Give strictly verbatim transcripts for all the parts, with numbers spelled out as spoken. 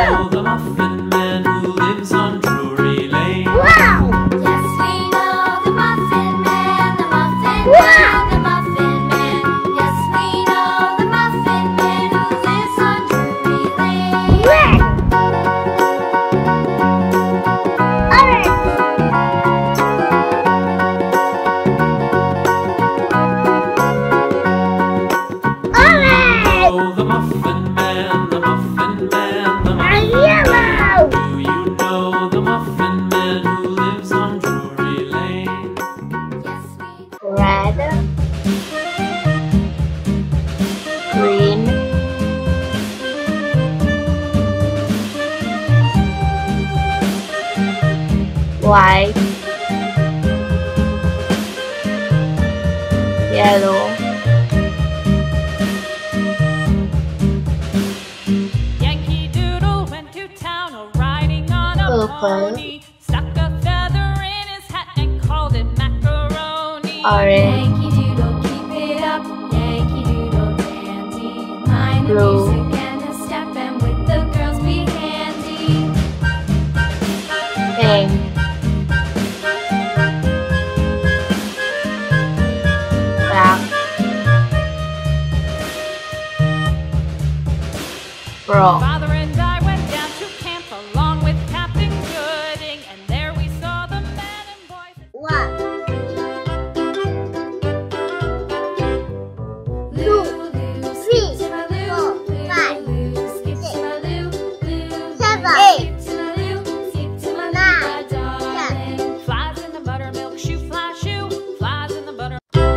know the Muffin Man who lives on Drury Lane? Wow! Yes, we know the Muffin Man, the Muffin Wow! Man, the Muffin Man. Yes, we know the Muffin Man who lives on Drury Lane. Red! Orange! Orange! Oh, the Muffin Man, the Muffin Man, the And Muffin yellow! Do you know the Muffin Man who lives on Drury Lane? Yes, we know. Red, green, white, yellow, Yankee Doodle went to town a riding on a Purple. pony. Stuck a feather in his hat and called it macaroni. orange, Yankee Doodle, keep it up. Yankee Doodle dandy. Mind the Blue. music and the step, and with the girls be handy. pink, black, brown. Father and I went down to camp along with Captain Gooding, and there we saw the men and boys. One, Lou, Two, Lou, three, skip to my Lou, four, Lou, five, Lou, skip to my Lou, Lou, seven, Lou, eight, skip to my Lou, skip to my Lou, nine, my darling. Flies in the buttermilk shoe, fly shoe. Flies in the butter.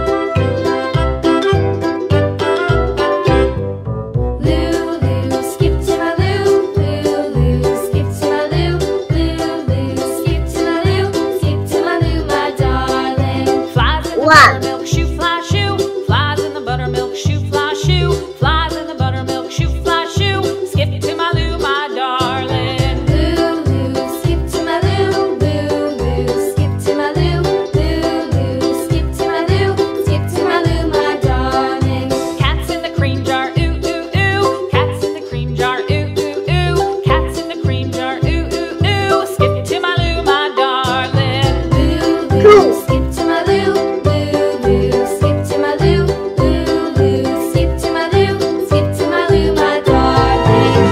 Lou, Lou, skip to my Lou, Lou, Lou, skip to my Lou, Lou, Lou, skip to my Lou, skip to my Lou, my darling. Flies in the One. buttermilk shoe, fly shoe. Flies in the buttermilk shoe, fly shoe. Flies in the buttermilk shoe, fly shoe. Skip to my Lou, my darling. Lou, Lou, skip to my Lou, Lou, Lou, skip to my Lou, Lou, Lou, skip to my Lou, skip to my Lou, my darling. Cats in the cream jar, ooh, ooh, ooh. Cats in the cream jar, ooh, ooh, ooh. Cats in the cream jar, ooh, ooh, ooh. Skip to my Lou, my darling. Lou, Lou, Two. skip to my Lou, Lou, Lou, skip to my Lou, Lou, Lou, skip to my Lou, skip to my Lou, my darling.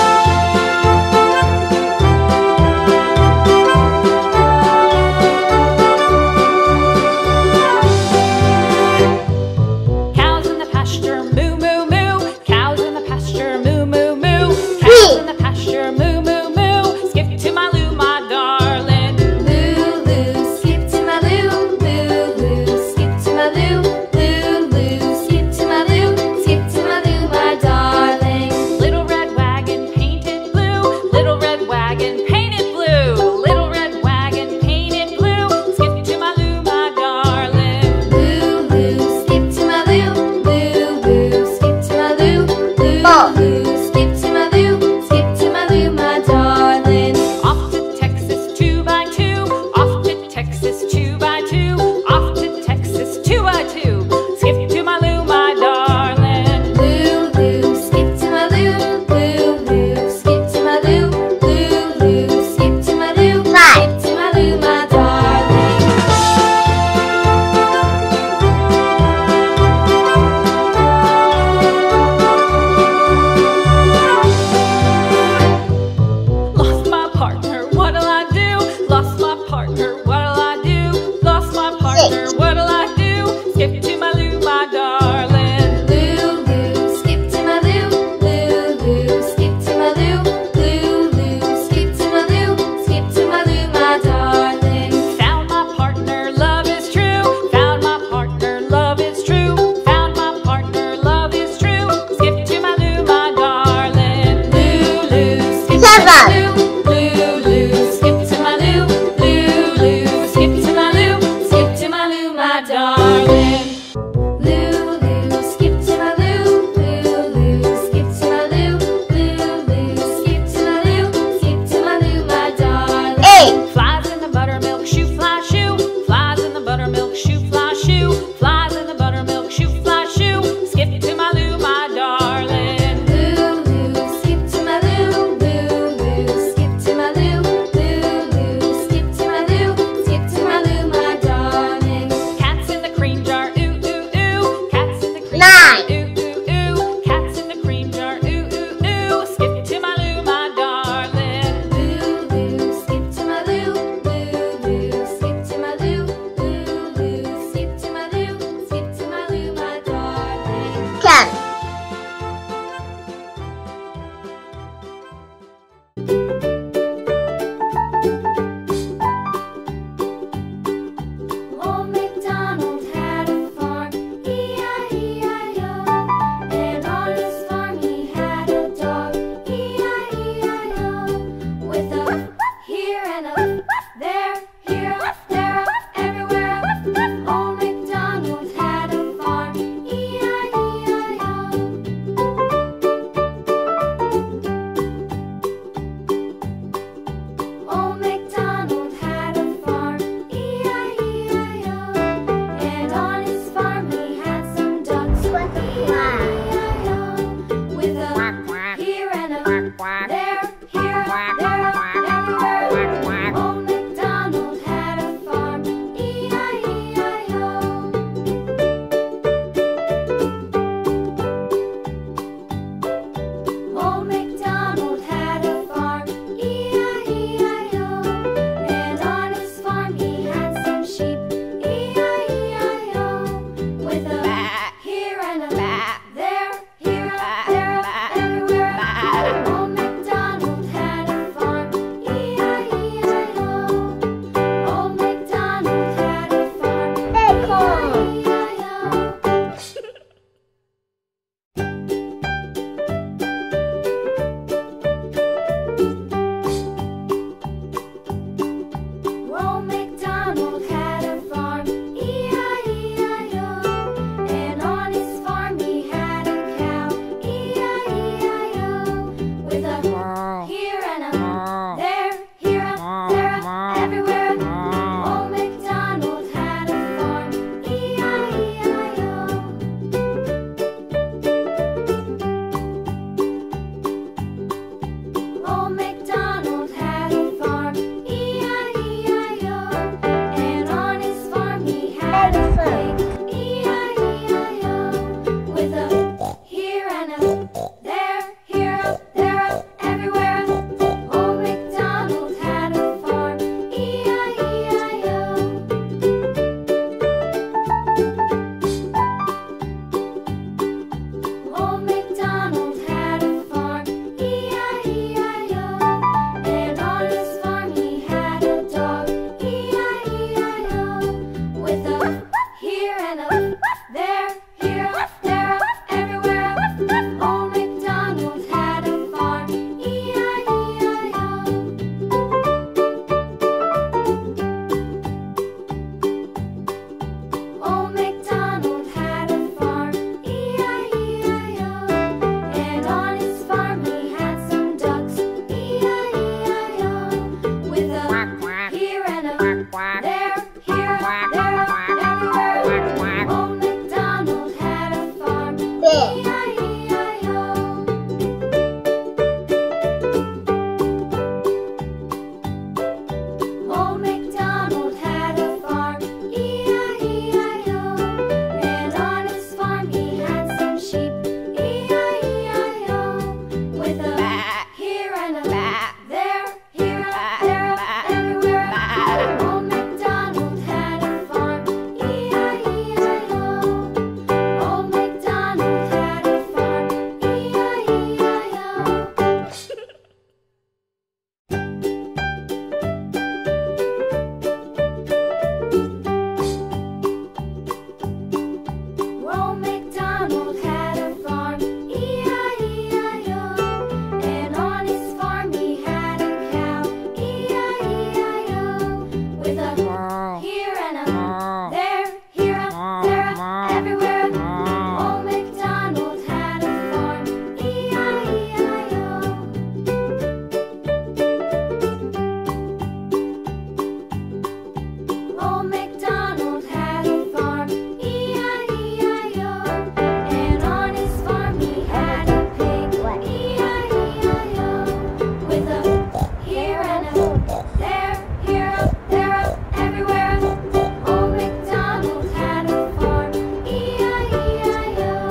Cows in the pasture, moo, moo, moo. Cows in the pasture, moo, moo, moo. Cows in the pasture, moo, moo, moo. Skip to my Lou, my darling. Lou, Lou, skip to my Lou, Lou, Lou, skip to my Lou, Lou, Lou, skip to my Lou, skip to my Lou, my darling. Little red wagon painted blue. Little red wagon painted blue. Little red wagon painted blue. Skip to my Lou, my darling. Lou, Lou, skip to my Lou, Lou, Lou, skip to my Lou, Lou, Four. Lou, skip to my Lou, skip to my Lou, my darling. Off to Texas two by two. Off to Texas two by two. Off to Texas two by two. Skip to my Lou, my darling. Lou, Lou, skip to my Lou, Lou, Lou, skip to my Lou, Lou, Lou, skip to my Lou, Five. skip to my Lou, my darling. Lost my partner, what'll I do? Lost my partner, what'll I do? Lost my partner, what'll I do? Skip to my Lou, my darling. Lou, Lou, skip to my Lou, Lou, Lou, skip to my Lou, Lou, Lou, skip to my Lou, skip to my Lou, my darling. Found my partner, love is true. Found my partner, love is true. Found my partner, love is true. Skip to my Lou, my darling. Lou, Lou, skip to my Seven. Lou. Lou, Lou, skip to my Lou. Lou, Lou, skip to my Lou. Skip to my Lou, my darling. Lou, Lou, skip to my Lou, Lou, Lou, skip to my Lou, Lou, Lou, skip to my Lou, skip to my Lou, my darling. eight, Flies in the buttermilk shoe, fly shoe. Flies in the buttermilk shoe, fly shoe. Flies in the buttermilk shoe, fly shoe. Skip to my Lou, my darling. Lou, Lou, skip to my Lou, Lou, there, here, there, everywhere. Old MacDonald had a farm, E I E I O. Old MacDonald had a farm, E I E I O. And on his farm he had some sheep, E I E I O. With a here and a there, here, there, everywhere. Old MacDonald had a farm, E I E I O. Old MacDonald had a farm, E I E I O. Old MacDonald had a farm, E I E I O. And on his farm he had a cow, E I E I O. With a here and a there, here, there, everywhere. Old MacDonald had a farm, E I E I O. Old MacDonald had a farm, E I E I O. And on his farm he had a pig, E I E I O. With a here and a there, here, there, everywhere. Old MacDonald had a farm, E I E I O. Old MacDonald had a farm, E I E I O. And on his farm he had a dog, E I E I O. With a here and a there, here, there, everywhere. Old MacDonald had a farm, E I E I O. Old MacDonald had a farm, E I E I O. And on his farm he had some ducks, E I E I O. With a here and a there, here, there, everywhere. Old MacDonald had a farm, E I E I O. Old MacDonald had a farm, E I E I O. And on his farm he had some sheep, E I E I O. With a here and a there, here, there, everywhere. Old MacDonald had a farm, E I E I O. Old MacDonald had a farm, E I E I O. Old MacDonald had a farm, E I E I O. And on his farm he had a cow, E I E I O. With a here and a there, here, there, everywhere. Old MacDonald had a farm, E I E I O. Old MacDonald had a farm, E I E I O. And on his farm he had a pig, E I E I O. With a here and a there, here, there, everywhere. Old MacDonald had a farm, E I E I O.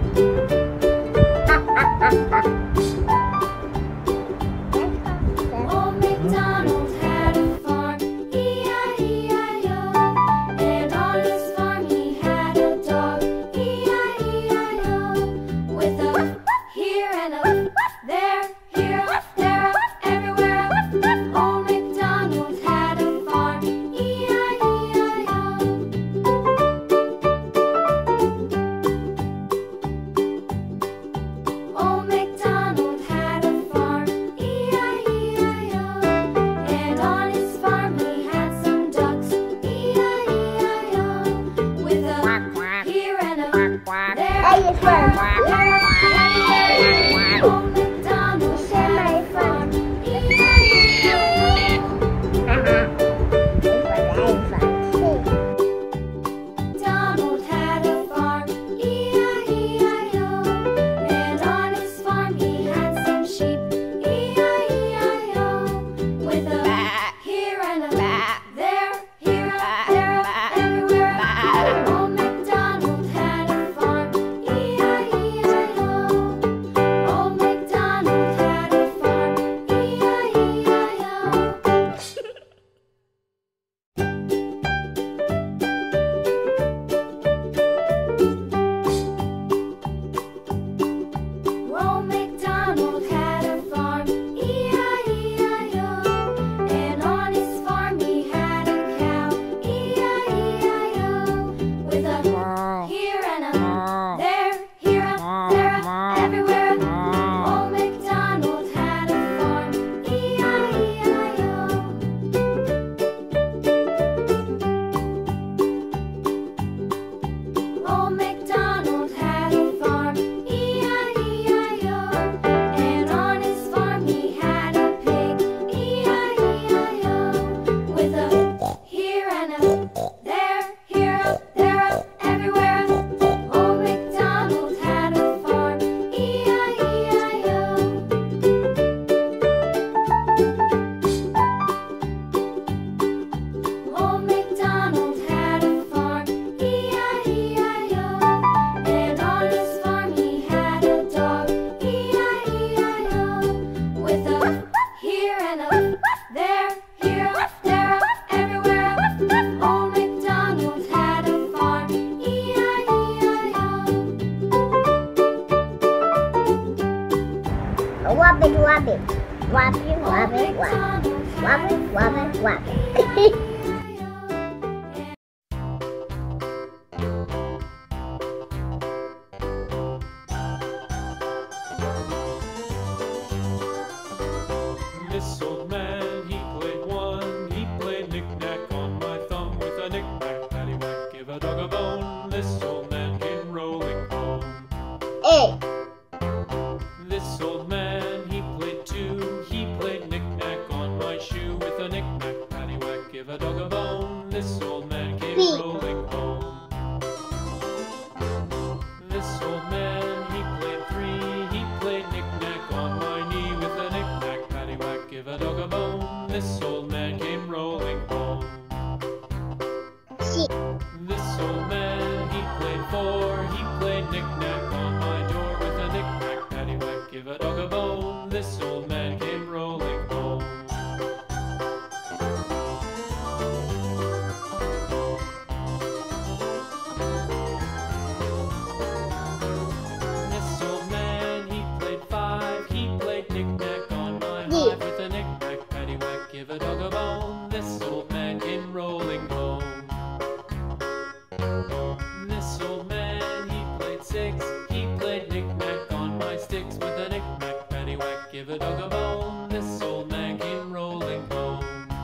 Old MacDonald had a farm, E I E I O. And on his farm he had a dog, E I E I O. With a here and a there, here, there, everywhere. Old MacDonald had a farm, E I E I O. Old MacDonald had a farm, E I E I O. And on his farm he had some ducks, E I E I O. With a here and a there, here, there, everywhere. Old MacDonald had a farm, E I E I O. Donald had a farm, E I E I O. And on his farm he had some sheep, Wabbit, wabbit. Wabbit, wabbit, wabbit. Wabbit, wabbit, wabbit. This old man, he played one. He played knick-knack on my thumb with a knick-knack, paddywhack, give a dog a bone. This old man came rolling home. A. This old man, he played two. He played knick-knack on my shoe with a knick-knack, paddywhack, give a dog a bone. This old man came B. rolling home. This old man, he played three. He played knick-knack on my knee with a knick-knack, paddywhack, give a dog a bone. This old man came rolling home. C. This old man, he played four. He played knick-knack on my door with a knick-knack, paddywhack, give a dog a bone. This old man came rolling home. This old man, he played five. He played knick-knack on my D. hive with a knick-knack, paddywhack, give a dog a bone. This old man came rolling home. This old man, he played six. He played knick-knack on my sticks with a knick-knack, paddywhack, give a dog a bone. This old man came rolling home.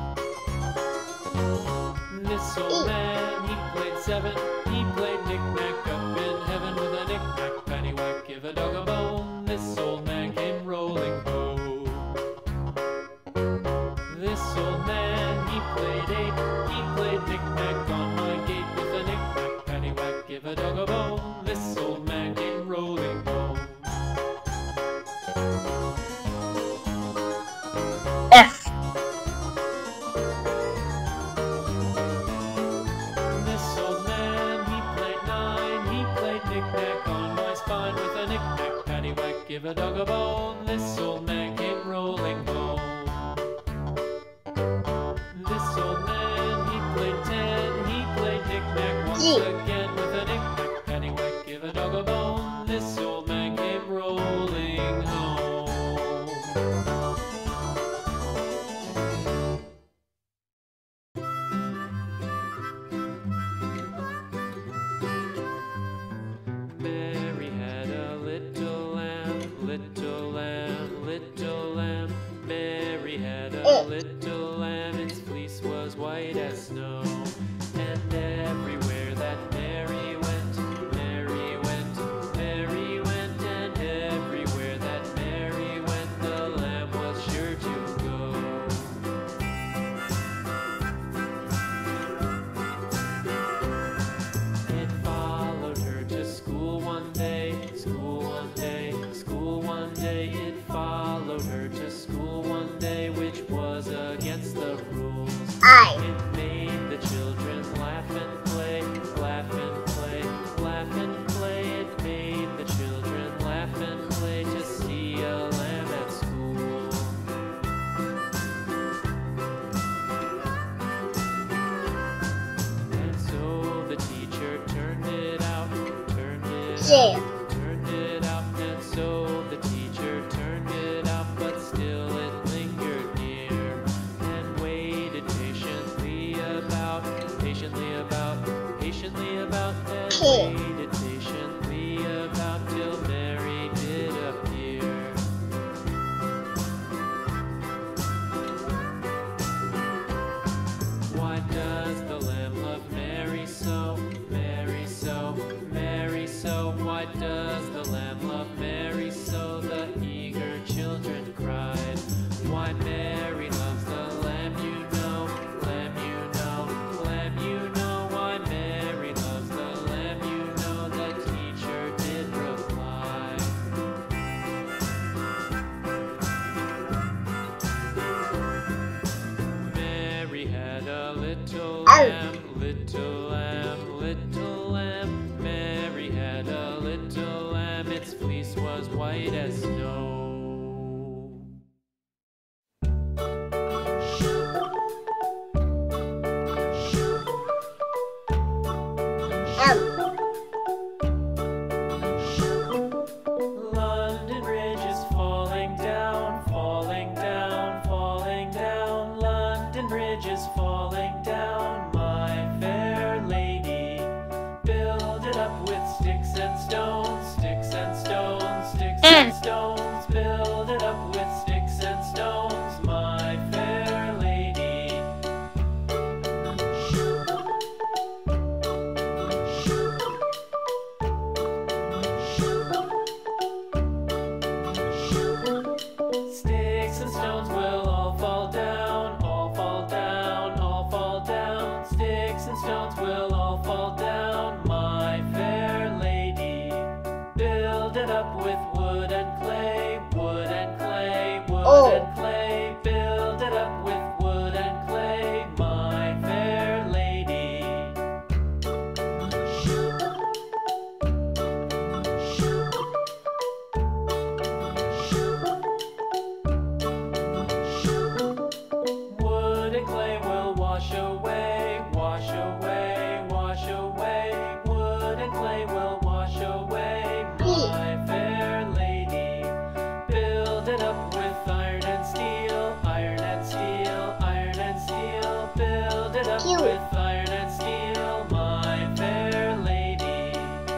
This old man, he played seven. He played knick-knack up in heaven with a knick-knack, paddywhack, give a dog a bone. This old man came rolling home. This old man, he played eight. He played knick-knack on my gate with a knick-knack, paddywhack, give a dog a bone. This old man came rolling home. F. This old man, he played nine. He played knick-knack on my spine with a knick-knack, paddywhack, give a dog a bone. This old man came rolling home. This old man, he played ten. He played knick-knack once G. again with a knick-knack, paddywhack, give a dog a bone. This old man came rolling home. Mary had a little lamb, little lamb, little lamb. Mary had a little lamb, its fleece was white as snow. And everywhere that Mary went, Mary went, Mary went, and everywhere that Mary went, the lamb was sure to go. It followed her to school one day, school one day, school one day. It followed her to school one day, which was against the rules. I. It made the children laugh and play, laugh and play, laugh and play. It made the children laugh and play to see a lamb at school. And so the teacher turned it out, turned it J. out, turned it out, and so the teacher turned it out, but still it lingered near and waited patiently about, patiently about, patiently about, and K. waited patiently about till Mary did appear. Why does the lamb love Mary so, Mary so, Mary so? Why does the lamb love Mary so? The eager children cried. Why Mary loves the lamb, you know, lamb, you know, lamb, you know. Why Mary loves the lamb, you know, the teacher did reply. Mary had a little lamb, little lamb, little lamb. Mary had a little lamb, its fleece was white as snow. M. London Bridge is falling down. it up with iron and steel, iron and steel, iron and steel. Build it up Cute. with iron and steel, my fair lady.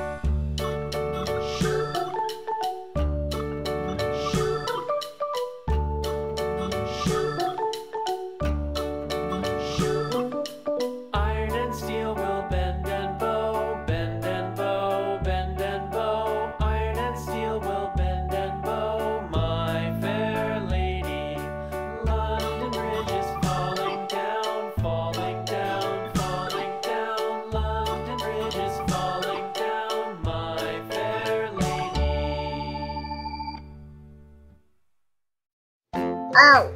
Iron and steel will bend and bow, bend and bow, bend and bow. Iron and steel will bend and bow, my fair lady. London Bridge is falling down, falling down, falling down. London Bridge is falling down, my fair lady. Oh.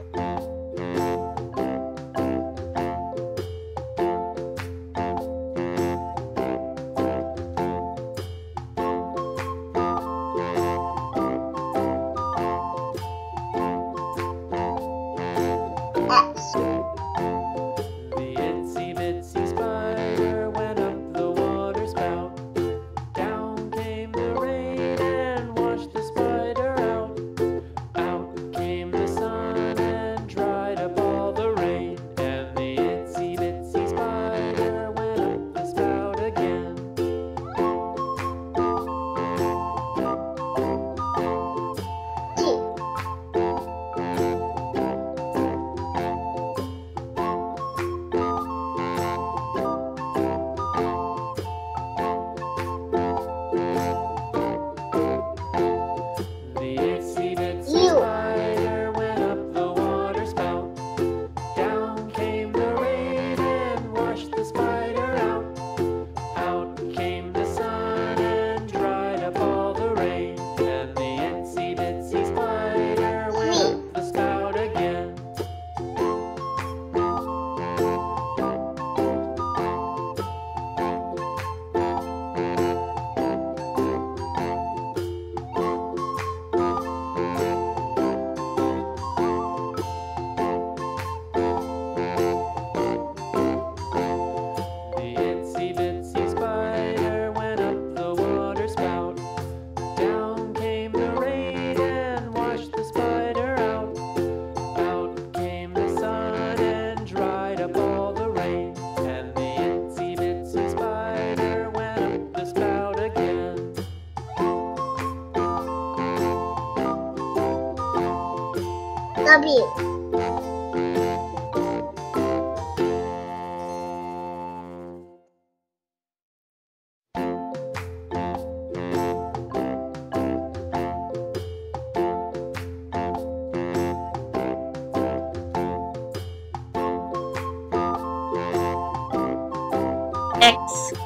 X. The itsy bitsy spider went up the water spout. Down came the rain and washed the spider out. Out came the sun and dried up all the rain. And the itsy bitsy spider went up the spout again. T. The itsy bitsy Ew. spider went up the water spout. Down came the rain and washed the spider out. Out came the sun and dried up all the rain. And the itsy bitsy spider went up the spout again. The itsy bitsy spider went up the water spout. Down came the rain and washed the spider out. Out came the sun and dried up all the rain. And the itsy bitsy spider went up the spout again. W. X.